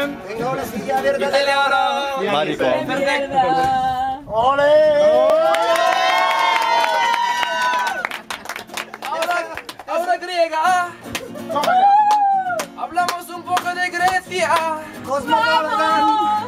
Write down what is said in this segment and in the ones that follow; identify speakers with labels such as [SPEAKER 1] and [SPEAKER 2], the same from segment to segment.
[SPEAKER 1] también.
[SPEAKER 2] Tengo una silla verde de oro.
[SPEAKER 3] Maricón.
[SPEAKER 1] ¡Ole!
[SPEAKER 4] Ahora griega. Hablamos un poco de Grecia.
[SPEAKER 2] Cosmopolitan.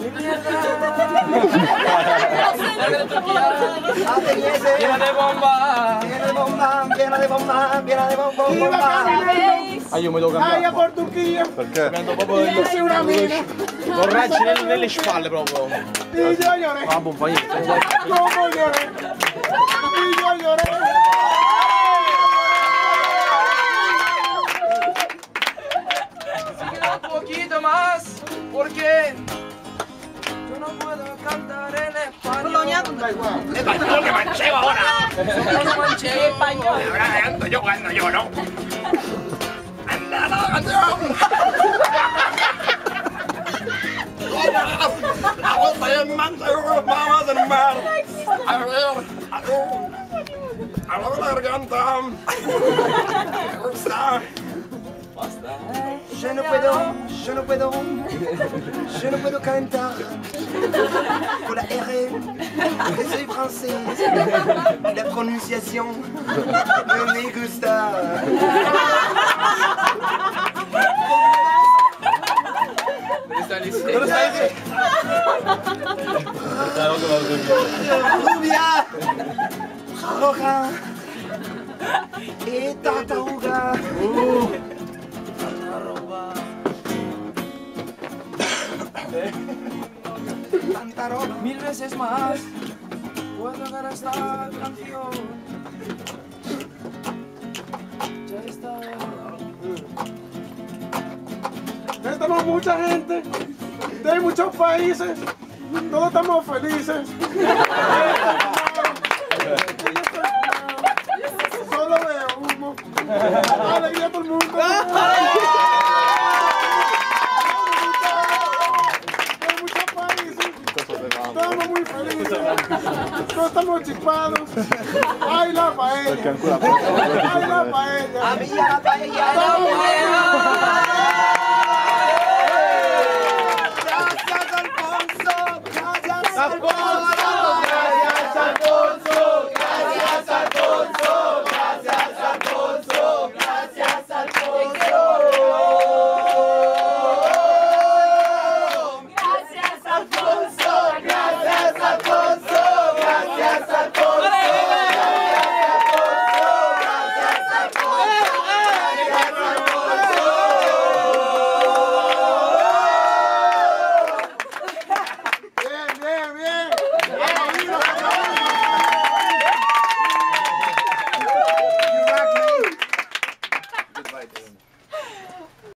[SPEAKER 4] Llena de bomba.
[SPEAKER 2] Llena de bomba, llena de bomba, llena de bomba, bomba.
[SPEAKER 3] Ah, io mi devo
[SPEAKER 1] Aia
[SPEAKER 3] cambiare.
[SPEAKER 1] Porturchia.
[SPEAKER 3] Perché?
[SPEAKER 1] Io sei una mina.
[SPEAKER 3] Correggi nelle spalle proprio.
[SPEAKER 1] Io lloré.
[SPEAKER 3] Ah, bomba, io.
[SPEAKER 1] ¿Cómo lloré? Y yo lloré.
[SPEAKER 4] Un poquito más, porque yo no puedo cantar en español.
[SPEAKER 5] ¡Español, que manchego ahora!
[SPEAKER 4] Solo manchego.
[SPEAKER 5] Ahora ando yo cuando yo, ¿no? ¡Anda la canción! ¡La bolsa y el manchego! ¡Vamos en el mar! ¡A ver! ¡A ver la garganta! ¡Me gusta!
[SPEAKER 2] Je ne puedo cantar con la R, que soy francés, la pronunciación no me gusta. Rubia, roja y tartaruga.
[SPEAKER 4] Mil veces más puedo tocar esta canción. Ya está.
[SPEAKER 1] Estamos mucha gente de muchos países. Todos estamos felices. Solo veo humo. Alegría a todo el mundo. Estamos muy felices, todos estamos chispados. ¡Ay, la paella! ¡Ay, la paella!
[SPEAKER 2] A mí la paella.
[SPEAKER 4] ¡La paella!